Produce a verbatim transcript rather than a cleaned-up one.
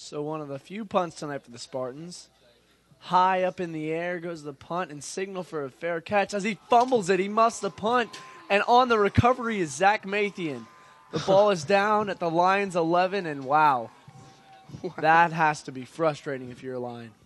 So one of the few punts tonight for the Spartans. High up in the air goes the punt and signal for a fair catch. As he fumbles it, he muffs the punt. And on the recovery is Zac Mathien. The ball is down at the Lions' eleven, and wow, wow. That has to be frustrating if you're a Lion.